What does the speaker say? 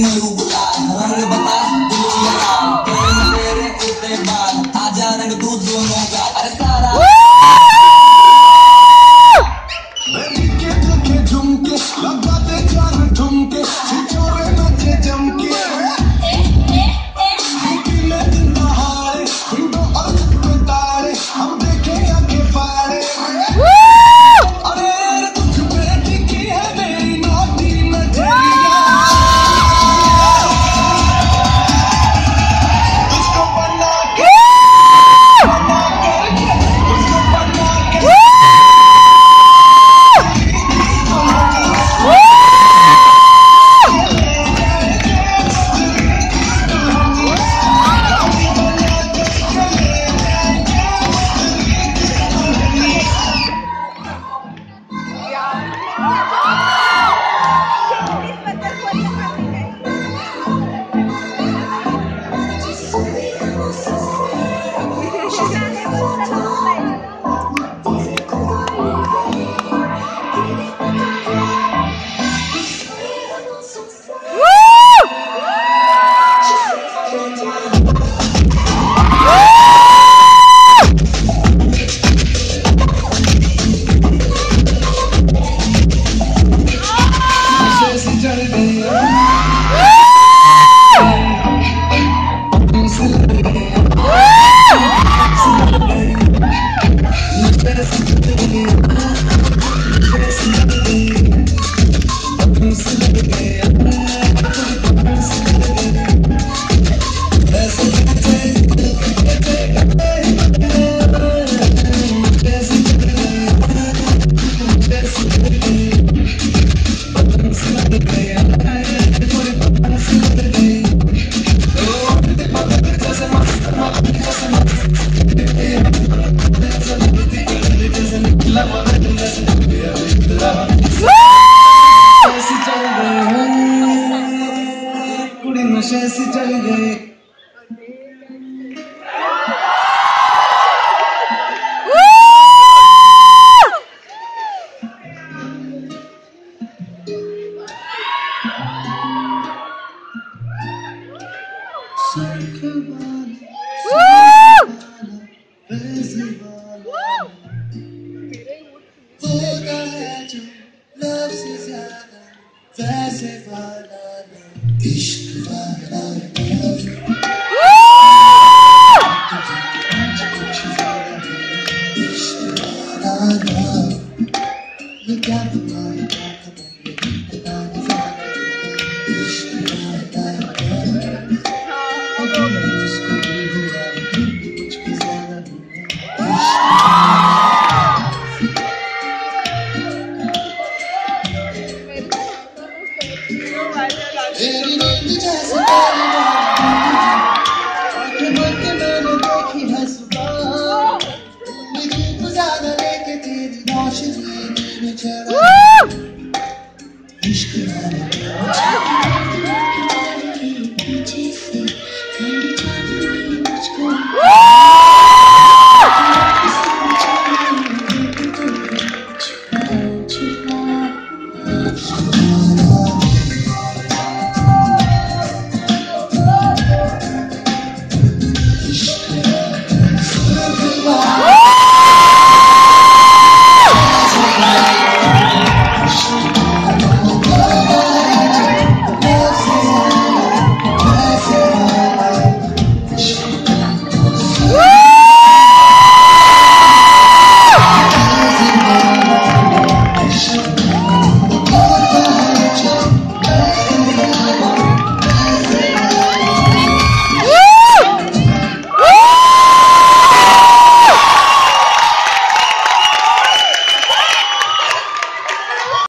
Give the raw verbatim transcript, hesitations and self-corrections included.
मेरू बुला रंग बता दिल लगा तेरे तेरे इतने बाल आजा रंग तू दोनों का अरे सारा झुमके लगाते जान झुमके छिछोरे नचे जमके हम देखे आगे फाड़े अरे तुझ पे टिकी है मेरी नौटी नजरिया उसको बना के बना करके उसको बना के कुड़ी नशे से चल गए होगा है जो लब से ज्यादा वैसे वाला इश्क वाला इश्क वाला ये क्या तुम्हारी बात बताने वाला इश्क वाला उसको भी हुआ मुझको ज्यादा तेरी नींद जैसे आंखें भर के मैंने देखी है सुबह मुझे तो ज्यादा लेके तेरी रोशनी में चढ़ा इश्क वाला